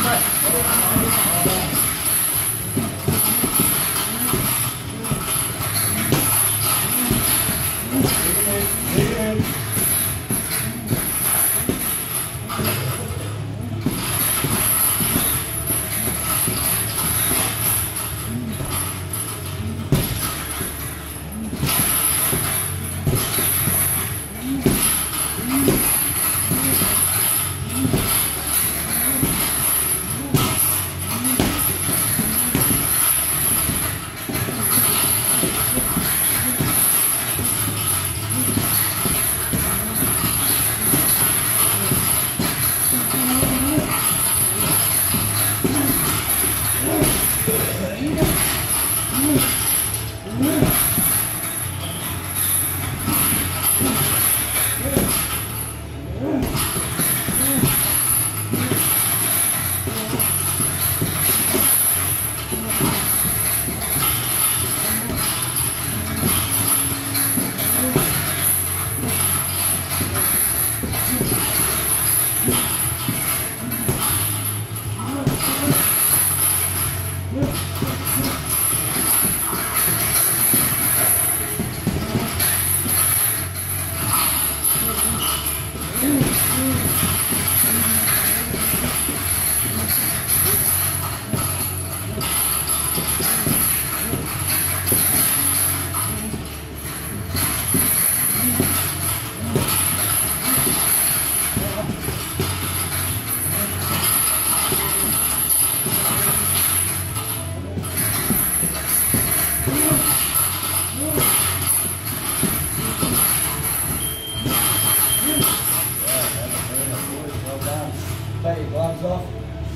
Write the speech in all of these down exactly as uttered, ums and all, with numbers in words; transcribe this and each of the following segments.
Take your gloves off.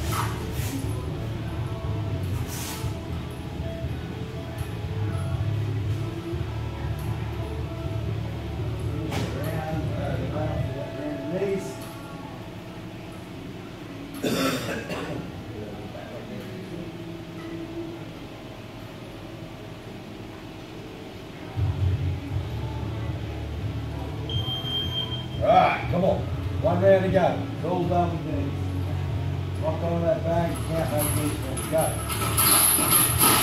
Alright, come on. One round to go. It's all done with these. Lock on that bag, you can't have these ones. Go.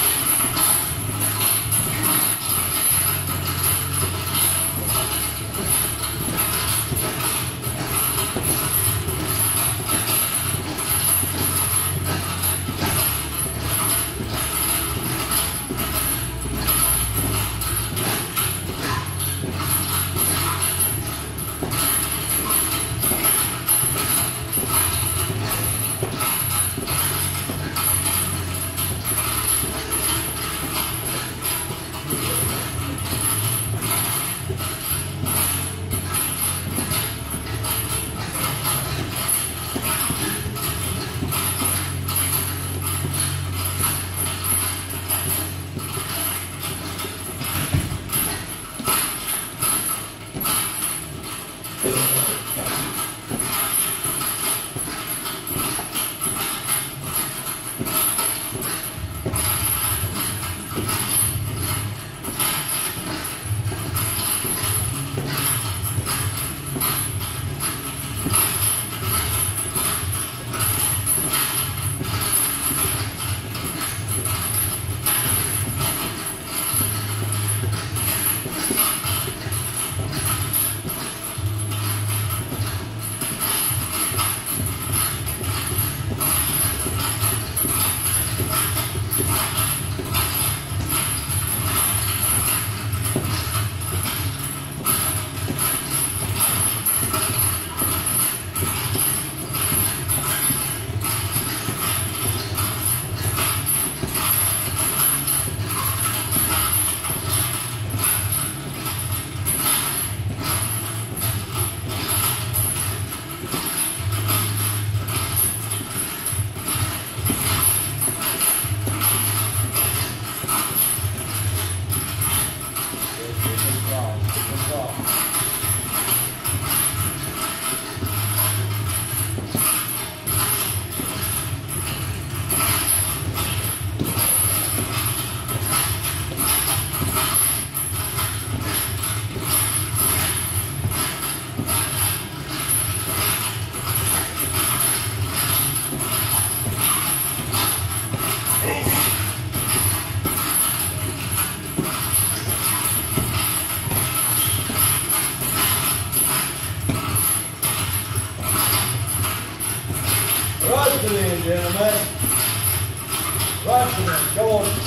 Rushing in, gentlemen. Rushing in, go on.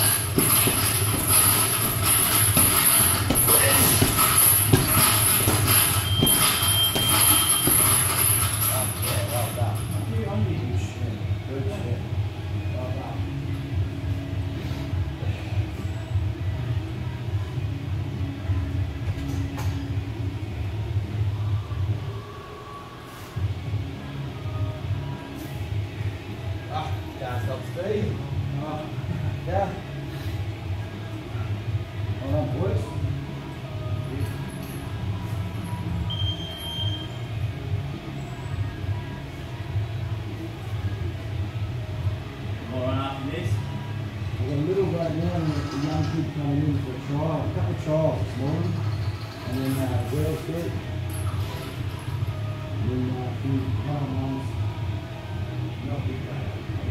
Can't stop Steve. Uh, yeah. Hold on, boys. More on after this. We've got a little right now, and a young kid coming in for a trial, a couple of trials this morning, and then uh, Wales fit, and then uh, a few current ones. Not big guy.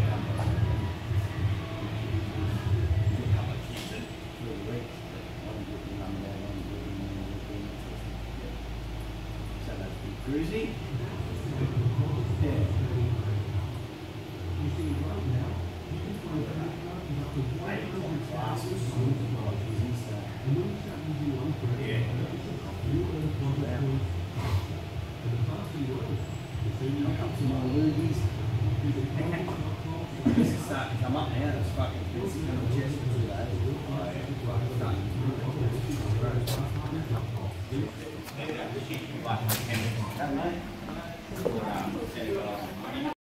Cruisy? Yeah. This is starting to come up now, it's fucking busy. Maybe that was shit you like, mate.